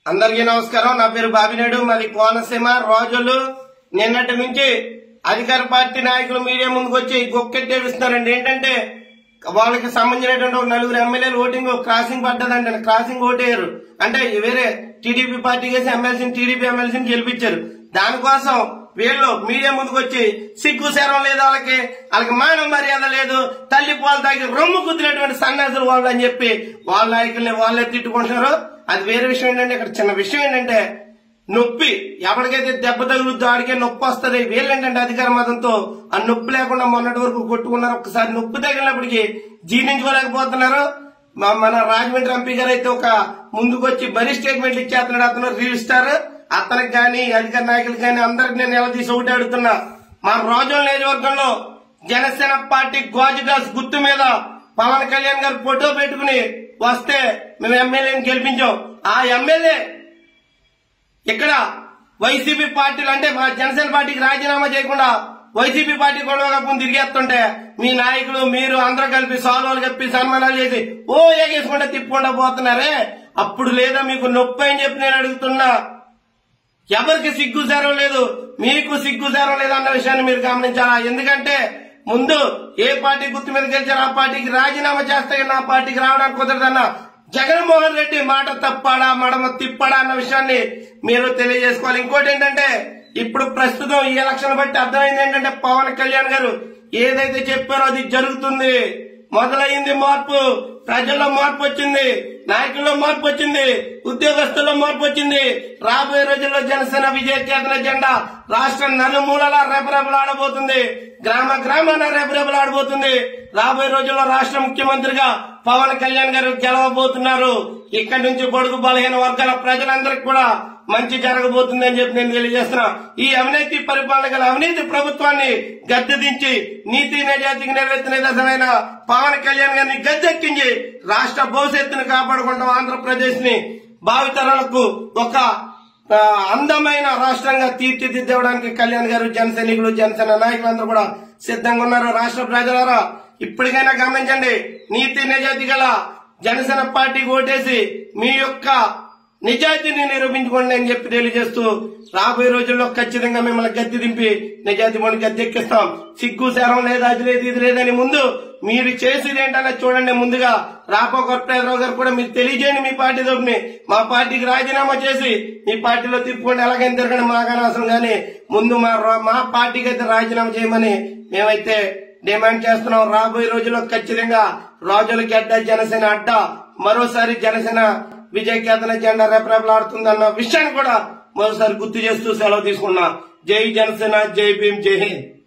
అందరికీ నమస్కారం. నా పేరు బాబినేడు, మాది కోనసీమ. రోజులు నిన్నటి నుంచి అధికార పార్టీ నాయకులు మీడియా ముందుకు వచ్చి గొక్కెట్టేపిస్తున్నారండి. ఏంటంటే వాళ్ళకి సంబంధించినటువంటి నలుగురు ఎమ్మెల్యేలు ఓటింగ్ క్రాసింగ్ పడ్డదండి. క్రాసింగ్ ఓటేయారు అంటే వేరే టీడీపీ పార్టీ వేసి ఎమ్మెల్సీని టీడీపీ ఎమ్మెల్సీని గెలిపించారు. దానికోసం వీళ్ళు మీడియా ముందుకు వచ్చి సిగ్గు శరం లేదు, వాళ్ళకి మానవ మర్యాద లేదు, తల్లి పాలు తాగి రొమ్ము కుదిరేటువంటి సన్యాసులు వాళ్ళు అని చెప్పి వాళ్ళ నాయకుల్ని వాళ్ళే తిట్టుకుంటున్నారు. అది వేరే విషయం. ఏంటంటే ఇక్కడ చిన్న విషయం ఏంటంటే నొప్పి ఎవరికైతే దెబ్బ తగులుద్దో ఆడికే నొప్పి వస్తుంది. వీళ్ళేంటంటే అధికార మతంతో ఆ నొప్పి లేకుండా మొన్నటి వరకు కొట్టుకున్నారు. ఒక్కసారి నొప్పి తగిలినప్పటికీ జీర్ణించుకోలేకపోతున్నారు. మన రాజమండ్రి ఎంపీ గారు అయితే ఒక ముందుకు వచ్చి బరీ స్టేట్మెంట్లు ఇచ్చేస్తున్నాడు. అతను రీల్ స్టార్. అతనికి గాని అధికార నాయకులకు గాని అందరికి నేను ఎలా తీసి ఒకటి అడుగుతున్నా, మా రాజోల్ నియోజకవర్గంలో జనసేన పార్టీ గాజుగాస్ గుర్తు మీద పవన్ కళ్యాణ్ గారు ఫోటో పెట్టుకుని వస్తే మేము ఎమ్మెల్యేని గెలిపించాం. ఆ ఎమ్మెల్యే ఇక్కడ వైసీపీ పార్టీలు అంటే మా జనసేన పార్టీకి రాజీనామా చేయకుండా వైసీపీ పార్టీ గొడవ తిరిగేస్తుంటే మీ నాయకులు మీరు అందరూ కలిపి సాల్వాలు కప్పి సన్మానాలు చేసి ఏగేసుకుంటే తిప్పుకుండా పోతున్నారే. అప్పుడు లేదా మీకు నొప్పి అని చెప్పి నేను అడుగుతున్నా. ఎవరికి సిగ్గు సారం లేదు, మీకు సిగ్గు సారం లేదు అన్న విషయాన్ని మీరు గమనించాలా. ఎందుకంటే ముందు ఏ పార్టీ గుర్తు మీద గెలిచారో ఆ పార్టీకి రాజీనామా చేస్తే నా పార్టీకి రావడానికి కుదరదన్న జగన్మోహన్ రెడ్డి మాట తప్పాడా మడమ తిప్పాడా అన్న విషయాన్ని మీరు తెలియజేసుకోవాలి. ఇంకోటి ఏంటంటే ఇప్పుడు ప్రస్తుతం ఈ ఎలక్షన్ బట్టి అర్థమైంది ఏంటంటే పవన్ కళ్యాణ్ గారు ఏదైతే చెప్పారో అది జరుగుతుంది. మొదలైంది మార్పు. ప్రజల్లో మార్పు వచ్చింది, నాయకుల్లో మార్పు వచ్చింది, ఉద్యోగస్తుల్లో మార్పు వచ్చింది. రాబోయే రోజుల్లో జనసేన విజయకేతన జెండా రాష్ట్రం నలుమూలలా రెపరెపలాడబోతుంది, గ్రామ గ్రామాన రెపరెపలాడబోతుంది. రాబోయే రోజుల్లో రాష్ట్ర ముఖ్యమంత్రిగా పవన్ కళ్యాణ్ గారు గెలవబోతున్నారు. ఇక్కడి నుంచి బడుగు బలహీన వర్గాల ప్రజలందరికీ కూడా మంచి జరగబోతుంది అని చెప్పి నేను తెలియజేస్తున్నా. ఈ అవినీతి పరిపాలన గల అవినీతి ప్రభుత్వాన్ని గద్దెదించి నీతి నిజాయితీకి నెరవేర్చిన దశమైన పవన్ కళ్యాణ్ గారిని గద్దెక్కించి రాష్ట్ర భవిష్యత్తును కాపాడుకుంటాం. ఆంధ్రప్రదేశ్ ని భావితరాలకు ఒక అందమైన రాష్ట్రంగా తీర్చిదిద్దడానికి కళ్యాణ్ గారు జనసైనికులు జనసేన నాయకులందరూ కూడా సిద్ధంగా ఉన్నారు. రాష్ట్ర ప్రజలారా ఇప్పటికైనా గమనించండి. నీతి నిజాయితీ గల జనసేన పార్టీకి ఓటేసి మీ యొక్క నిజాయితీని నిరూపించుకోండి అని చెప్పి తెలియజేస్తూ రాబోయే రోజుల్లో ఖచ్చితంగా మిమ్మల్ని గద్దె దింపి నిజాయితీ మనం గద్దెక్కిస్తాం. సిగ్గు శరం లేదు, అది లేదు, ఇది లేదని ముందు మీరు చేసేది ఏంటనే చూడండి. ముందుగా రాపోకొట్టారావు గారు కూడా మీరు తెలియజేయండి మీ పార్టీ తరపుని. మా పార్టీకి రాజీనామా చేసి మీ పార్టీలో తిప్పుకోండి, ఎలాగైనా తిరగండి, మాకు అనవసరం. కానీ ముందు మా పార్టీకి అయితే రాజీనామా చేయమని మేమైతే డిమాండ్ చేస్తున్నాం. రాబోయే రోజుల్లో ఖచ్చితంగా రాజులకి అడ్డా జనసేన అడ్డా మరోసారి జనసేన విజయకేతన జెండా రెపరెపలాడుతుందన్న విషయాన్ని కూడా మరోసారి గుర్తు చేస్తూ సెలవు తీసుకున్నా. జై జనసేన, జై భీమ్, జై హింద్.